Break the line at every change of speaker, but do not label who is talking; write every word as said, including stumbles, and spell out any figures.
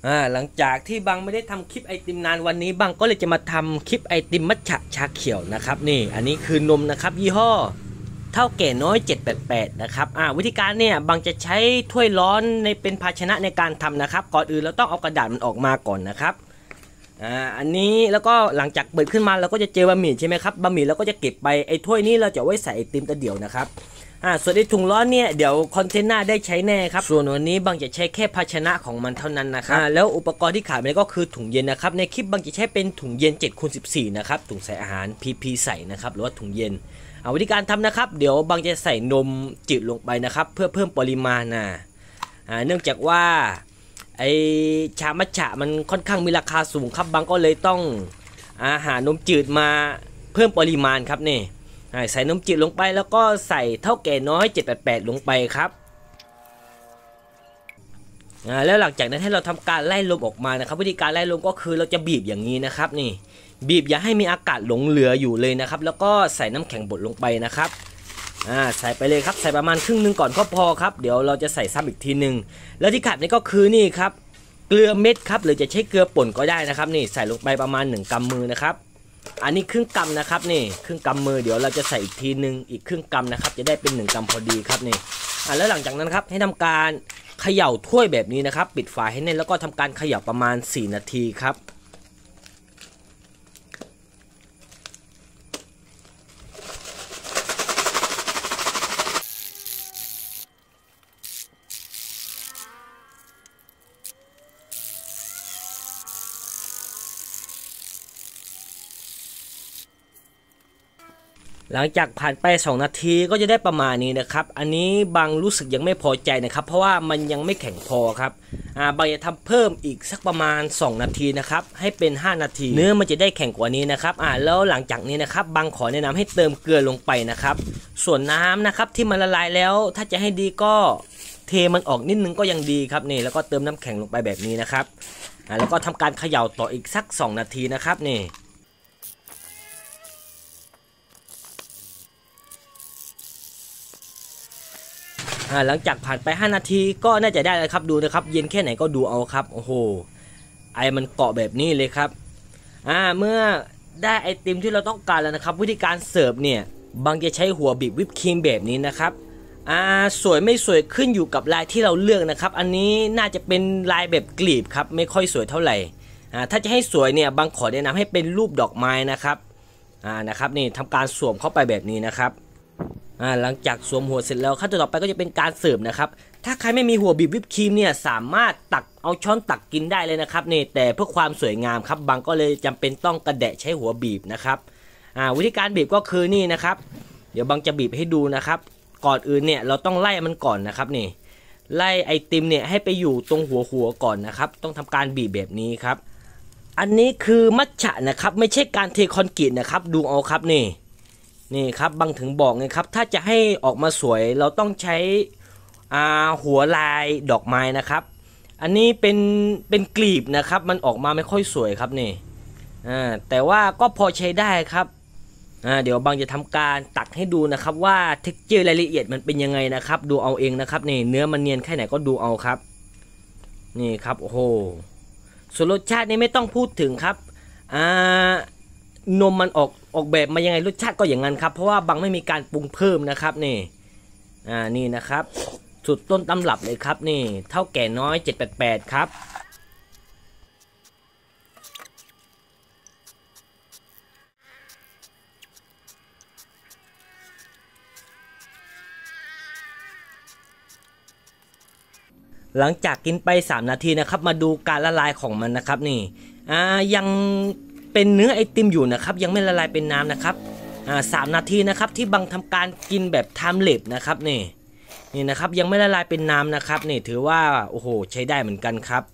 อ่าหลังจากที่บังไม่ได้ทำคลิปไอติมนานวันนี้บังก็เลยจะมาทำคลิปไอติมมัทฉะชาเขียวนะครับนี่อันนี้คือนมนะครับยี่ห้อเท่าแก่น้อยเจ็ดแปดแปดนะครับอ่าวิธีการเนี่ยบังจะใช้ถ้วยร้อนในเป็นภาชนะในการทำนะครับก่อนอื่นเราต้องเอากระดาษมันออกมาก่อนนะครับอ่าอันนี้แล้วก็หลังจากเปิดขึ้นมาเราก็จะเจอบะหมี่ใช่ไหมครับบะหมี่เราก็จะเก็บไปไอ้ถ้วยนี้เราจะไว้ใส่ไอติมแต่เดียวนะครับอ่าส่วนไอ้ถุงร้อนเนี่ยเดี๋ยวคอนเทนต์หน้าได้ใช้แน่ครับส่วนวันนี้บังจะใช้แค่ภาชนะของมันเท่านั้นนะครับอ่าแล้วอุปกรณ์ที่ขาดไม่ได้ก็คือถุงเย็นนะครับในคลิปบังจะใช้เป็นถุงเย็น เจ็ดคูณสิบสี่ นะครับถุงใส่อาหาร พี พี ใส่นะครับหรือว่าถุงเย็นเอาวิธีการทำนะครับเดี๋ยวบังจะใส่นมจืดลงไปนะครับเพื่อเพิ่มปริมาณนะอ่าเนื่องจากว่าไอชามัทฉะมันค่อนข้างมีราคาสูงครับบังก็เลยต้องอาหารนมจืดมาเพิ่มปริมาณครับนี่ใส่นมจืดลงไปแล้วก็ใส่เท่าแก่น้อยเจ็ดแปดแปดลงไปครับแล้วหลังจากนั้นให้เราทำการไล่ลมออกมานะครับวิธีการไล่ลมก็คือเราจะบีบอย่างนี้นะครับนี่บีบอย่าให้มีอากาศหลงเหลืออยู่เลยนะครับแล้วก็ใส่น้ำแข็งบดลงไปนะครับอ่าใส่ไปเลยครับใส่ประมาณครึ่งนึงก่อนก็พอครับเดี๋ยวเราจะใส่ซ้ำอีกทีนึงแล้วที่ขาดนี่ก็คือนี่ครับเกลือเม็ดครับหรือจะใช้เกลือป่นก็ได้นะครับนี่ใส่ลงไปประมาณหนึ่งกำมือนะครับอันนี้ครึ่งกำนะครับนี่ครึ่งกำมือเดี๋ยวเราจะใส่อีกทีนึงอีกครึ่งกำนะครับจะได้เป็นหนึ่งกำพอดีครับนี่อ่าแล้วหลังจากนั้นครับให้ทำการเขย่าถ้วยแบบนี้นะครับปิดฝาให้แน่นแล้วก็ทำการเขย่าประมาณสี่นาทีครับหลังจากผ่านไปสองนาทีก็จะได้ประมาณนี้นะครับอันนี้บางรู้สึกยังไม่พอใจนะครับเพราะว่ามันยังไม่แข็งพอครับอ่าบางจะทำเพิ่มอีกสักประมาณสองนาทีนะครับให้เป็นห้านาทีเนื้อมันจะได้แข็งกว่านี้นะครับอ่าแล้วหลังจากนี้นะครับบางขอแนะนำให้เติมเกลือลงไปนะครับส่วนน้ำนะครับที่มันละลายแล้วถ้าจะให้ดีก็เทมันออกนิดนึงก็ยังดีครับนี่แล้วก็เติมน้ำแข็งลงไปแบบนี้นะครับอ่าแล้วก็ทำการเขย่าต่ออีกสักสองนาทีนะครับนี่หลังจากผ่านไปห้านาทีก็น่าจะได้แล้วครับดูนะครับเย็นแค่ไหนก็ดูเอาครับโอ้โหไอมันเกาะแบบนี้เลยครับอ่าเมื่อได้ไอติมที่เราต้องการแล้วนะครับวิธีการเสิร์ฟเนี่ยบางจะใช้หัวบีบวิปครีมแบบนี้นะครับอ่าสวยไม่สวยขึ้นอยู่กับลายที่เราเลือกนะครับอันนี้น่าจะเป็นลายแบบกลีบครับไม่ค่อยสวยเท่าไหร่อ่าถ้าจะให้สวยเนี่ยบางขอแนะนำให้เป็นรูปดอกไม้นะครับอ่านะครับนี่ทำการสวมเข้าไปแบบนี้นะครับหลังจากสวมหัวเสร็จแล้วขั้นตอนต่อไปก็จะเป็นการเสิร์ฟนะครับถ้าใครไม่มีหัวบีบวิปครีมเนี่ยสามารถตักเอาช้อนตักกินได้เลยนะครับนี่แต่เพื่อความสวยงามครับบางก็เลยจำเป็นต้องกระแดะใช้หัวบีบนะครับวิธีการบีบก็คือนี่นะครับเดี๋ยวบางจะบีบให้ดูนะครับก่อนอื่นเนี่ยเราต้องไล่มันก่อนนะครับนี่ไล่ไอติมเนี่ยให้ไปอยู่ตรงหัวหัวก่อนนะครับต้องทำการบีบแบบนี้ครับอันนี้คือมัทฉะนะครับไม่ใช่การเทคอนกรีตนะครับดูเอาครับนี่นี่ครับบางถึงบอกไงครับถ้าจะให้ออกมาสวยเราต้องใช้อ่าหัวลายดอกไม้นะครับอันนี้เป็นเป็นกลีบนะครับมันออกมาไม่ค่อยสวยครับนี่อ่าแต่ว่าก็พอใช้ได้ครับอ่าเดี๋ยวบางจะทำการตักให้ดูนะครับว่าเท็กเจอร์รายละเอียดมันเป็นยังไงนะครับดูเอาเองนะครับนี่เนื้อมันเนียนแค่ไหนก็ดูเอาครับนี่ครับโอ้โหส่วนรสชาตินี่ไม่ต้องพูดถึงครับอ่านมมันออกออกแบบมายังไงรสชาติก็อย่างนั้นครับเพราะว่าบางไม่มีการปรุงเพิ่มนะครับนี่อ่านี่นะครับสุดต้นตำรับเลยครับนี่เท่าแก่น้อยเจ็ดแปดแปดครับหลังจากกินไปสามนาทีนะครับมาดูการละลายของมันนะครับนี่อ่ายังเป็นเนื้อไอติมอยู่นะครับยังไม่ละลายเป็นน้ำนะครับอ่าสามนาทีนะครับที่บังทำการกินแบบไทม์เลปนะครับนี่นี่นะครับยังไม่ละลายเป็นน้ำนะครับนี่ถือว่าโอ้โหใช้ได้เหมือนกันครับ